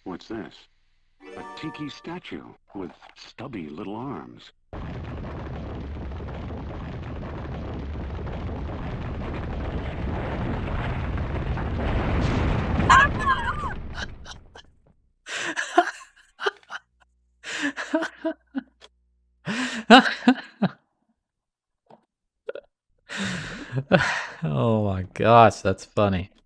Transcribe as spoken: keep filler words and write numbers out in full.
What's this? A tiki statue with stubby little arms. Oh my gosh, that's funny.